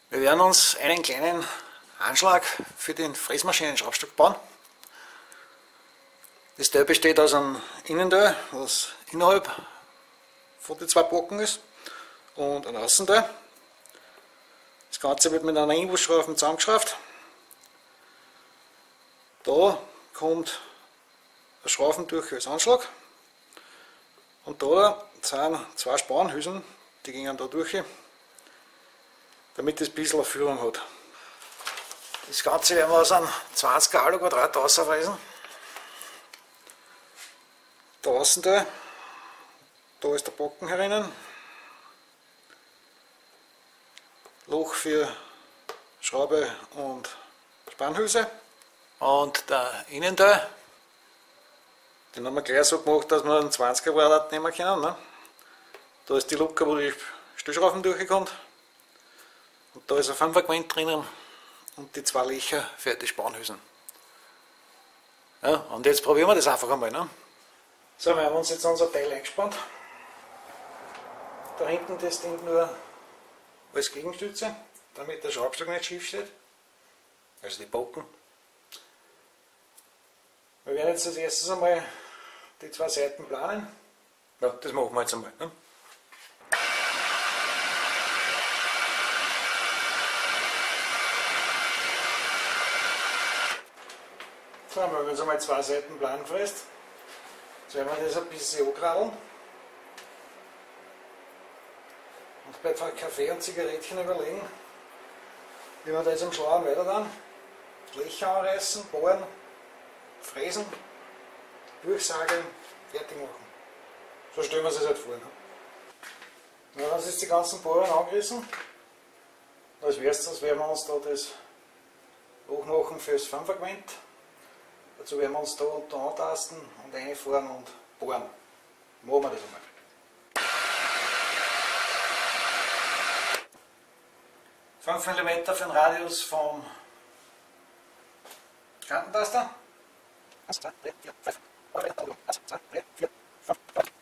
Wir werden uns einen kleinen Anschlag für den Fräsmaschinen-Schraubstock bauen. Das Teil besteht aus einem Innenteil, was innerhalb von den zwei Backen ist, und ein Außenteil. Das Ganze wird mit einer Imbusschrauben zusammengeschraubt. Da kommt ein Schraubendurch als Anschlag und da sind zwei Spanhülsen, die gehen da durch, damit es ein bisschen eine Führung hat. Das Ganze werden wir aus einem 20er Alu-Quadrat rausfräsen. Der Außenteil, da ist der Backen herinnen, Loch für Schraube und Spanhülse, und der Innenteil, den haben wir gleich so gemacht, dass wir einen 20er Quadrat nehmen können. Ne? Da ist die Luke, wo die Stellschrauben durchkommt, und da ist ein 5er Gewand drinnen und die zwei Löcher für die Spanhülsen. Ja, und jetzt probieren wir das einfach einmal. Ne? So, wir haben uns jetzt unser Teil eingespannt. Da hinten, das dient nur als Gegenstütze, damit der Schraubstock nicht schief steht, also die Backen. Wir werden jetzt als erstes einmal die zwei Seiten planen. Ja, das machen wir jetzt einmal. Ne? So, wir haben jetzt einmal zwei Seiten plan gefräst. Jetzt werden wir das ein bisschen angradeln. Und bei Kaffee und Zigarettchen überlegen, wie wir das am Schlauern weiter dann. Löcher anreißen, bohren, fräsen, durchsageln, fertig machen. So stellen wir es halt vor. Ne? Ja, dann ist die ganzen Bohren angerissen. Als erstes werden wir uns da das Loch machen für das 5er Gewand. Dazu werden wir uns da und da antasten und reinfahren und bohren. Machen wir das einmal. $5 mm für den Radius vom Kantentaster. 1, 2, 3, 4, 5. 1, 2, 3, 4, 5.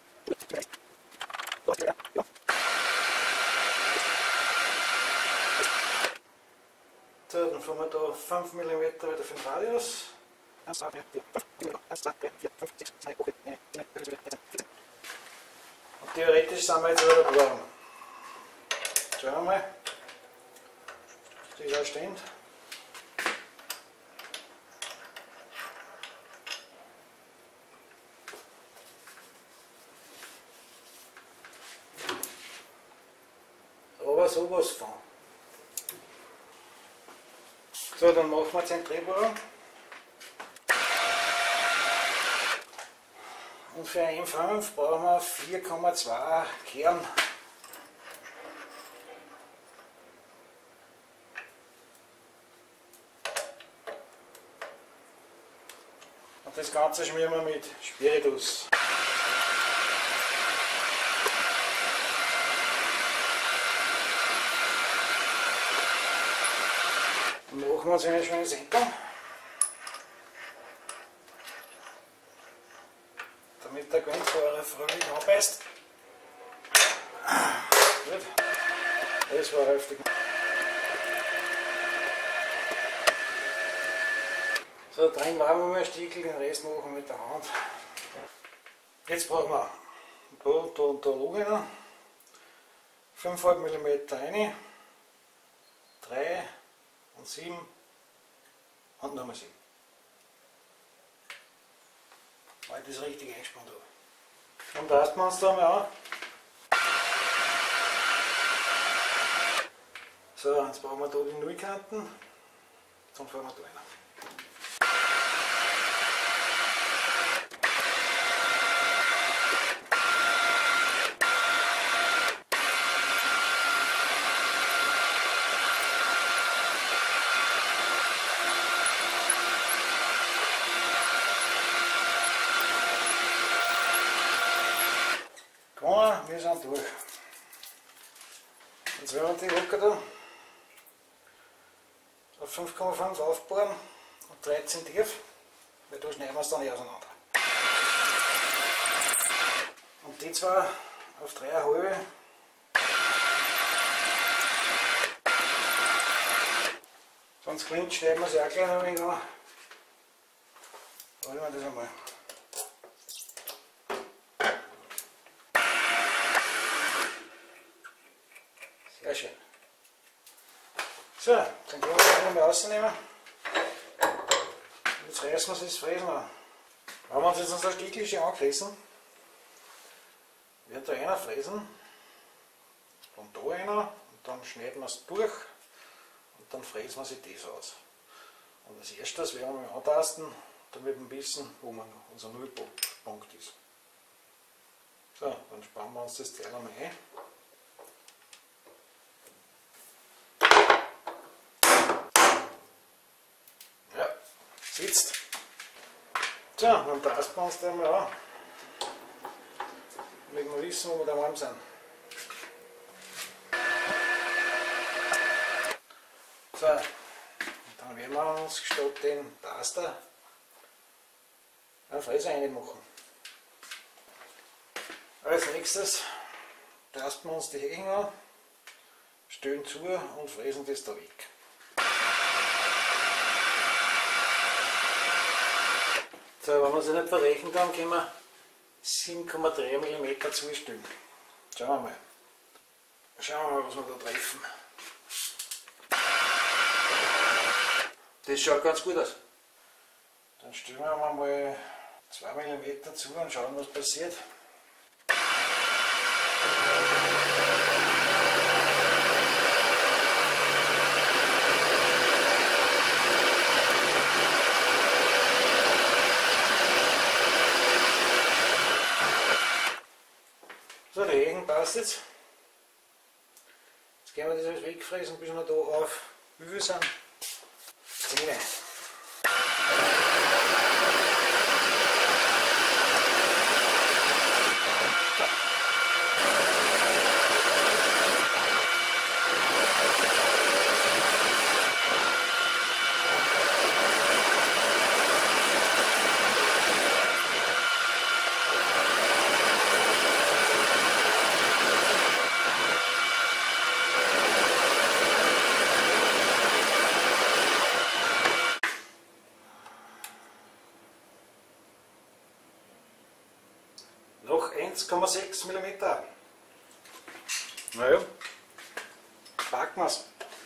So, dann fahren wir da 5 mm wieder für den Radius. 1, 2, 3, 4, 5. 1, 2, 3, 4, 5, 6, 7, 8, 9, 10, 11, 12, 13, 14. Und theoretisch sind wir jetzt wieder warm. Schauen wir mal. Das ist auch stehend. Aber sowas von. So, dann machen wir Zentrierbohrung. Und für ein M5 brauchen wir 4,2 Kern. Und das Ganze schmieren wir mit Spiritus. Dann machen wir uns eine schöne Senkung, damit der Gewandfahrer fröhlich anbeißt. Gut. Das war heftig. So, drin waren wir mal Stiegel, den Rest machen wir mit der Hand. Jetzt brauchen wir da und da Loch rein, 5,5 mm rein, 3 und 7 und nochmal 7. Weil ich das richtig eingespannt habe. Dann tasten wir uns da mal an. So, jetzt brauchen wir da die Nullkanten. Dann fahren wir da rein. Wir sind durch. Jetzt werden wir die Locker da auf 5,5 aufbohren und 13 tief, weil da schneiden wir es dann eh auseinander. Und die zwei auf 3,5 Sonst klingt, schneiden wir sie auch gleich noch ein wenig an. Wollen wir das einmal. Sehr schön. So, dann gehen wir das nochmal rausnehmen. Jetzt reißen wir das Fräsen an. Wenn wir uns jetzt unser Stückchen angerissen, wird da einer fräsen und da einer und dann schneiden wir es durch und dann fräsen wir sich das aus. Und als erstes werden wir mal antasten, damit wir wissen, wo unser Nullpunkt ist. So, dann spannen wir uns das Teil einmal ein. Ja, sitzt. So, dann tasten wir uns den mal an, damit wir wissen, wo wir daheim sind. So, und dann werden wir uns statt den Taster einen Fräser reinmachen. Als nächstes tasten wir uns die Hecken an, stellen zu und fräsen das da weg. So, wenn man sich nicht verrechnen kann, können wir 7,3 mm zustellen. Schauen wir mal. Schauen wir mal, was wir da treffen. Das schaut ganz gut aus. Dann stellen wir mal 2 mm zu und schauen, was passiert. So, die Ecken passt jetzt. Jetzt gehen wir das alles wegfräsen, bis wir da auf wie viel sind? 10. Noch 1,6 mm. Naja, packen wir es.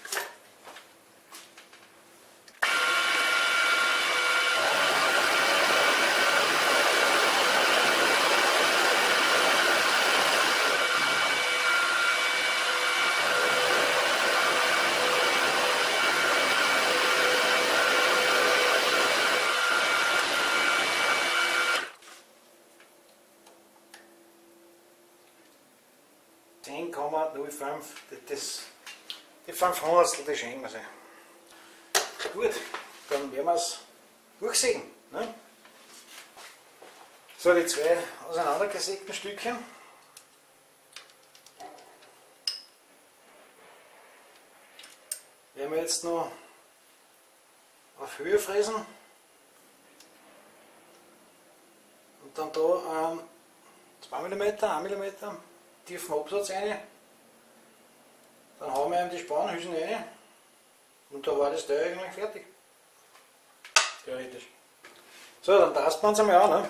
Die 500, die schenken wir sich. Gut, dann werden wir es durchsägen. Ne? So, die 2 auseinandergesägten Stückchen. Werden wir jetzt noch auf Höhe fräsen und dann da 2 mm, 1 mm tiefen Absatz rein. Dann hauen wir ihm die Spanhülsen rein und da war das Teil eigentlich fertig. Theoretisch. So, dann tasten wir uns einmal an. Ne?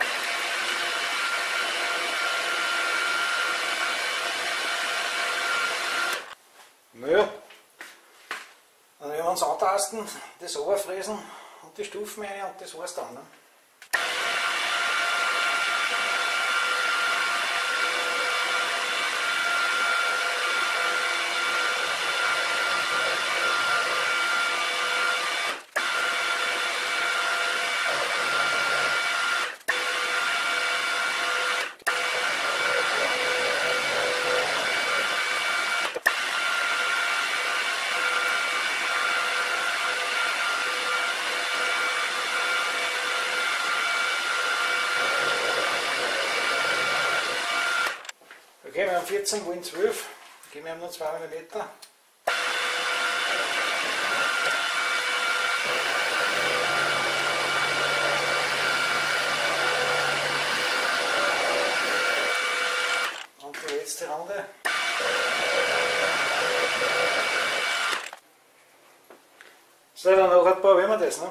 Naja, dann werden wir uns antasten, das runterfräsen und die Stufen rein und das war's dann. Ne? Okay, wir haben 14, wollen 12, geben wir noch 2 mm. Und die letzte Runde. So, dann nachher probieren wir das, ne?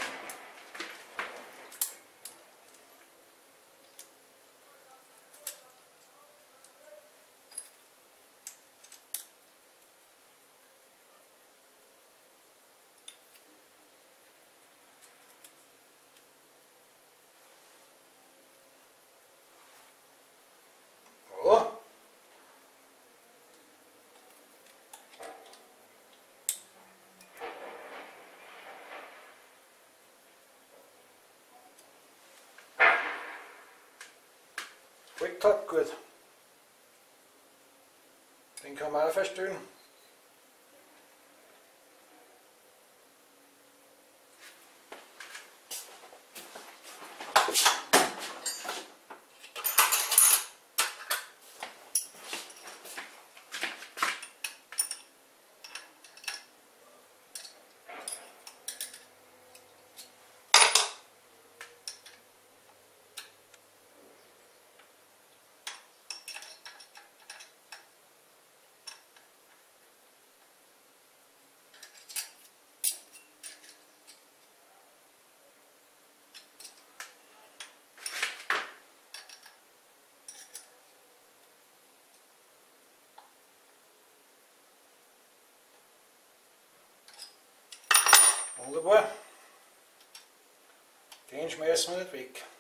Oh. Volltag gut. Den kann man auch verstellen. Wunderbar. Den schmeißen wir nicht weg.